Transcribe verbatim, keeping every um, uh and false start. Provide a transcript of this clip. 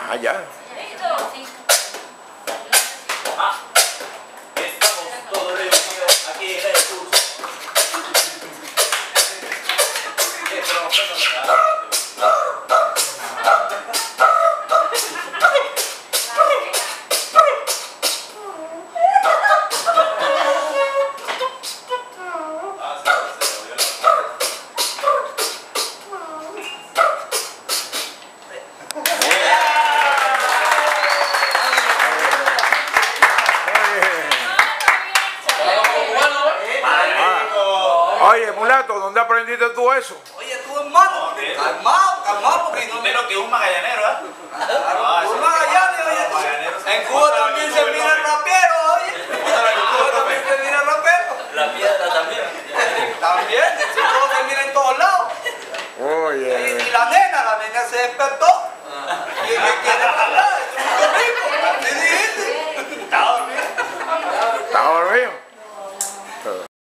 Ah, ya. Ah, estamos todos reunidos aquí en el curso. Oye, mulato, ¿dónde aprendiste tú eso? Oye, tú hermano, Okay. calmado, calmado, porque no Menos que un magallanero, ¿ah? Ah, un Magallanes, oye. En Cuba también se mira el rapero, oye. En Cuba también se mira el rapero. La piedra también. También, si todo se mira en todos lados. Y, Oye. y la nena, la nena se despertó. ¿Y qué quiere hablar? Es un rico. ¿Qué dijiste? Está dormido. ¿Estás dormido?